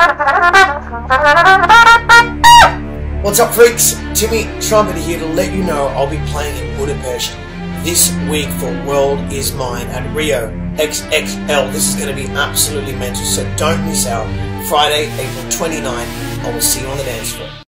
What's up, freaks? Timmy Trumpeter here to let you know I'll be playing in Budapest this week for World Is Mine at Rio XXL. This is going to be absolutely mental, so don't miss out. Friday, April 29th. I will see you on the dance floor.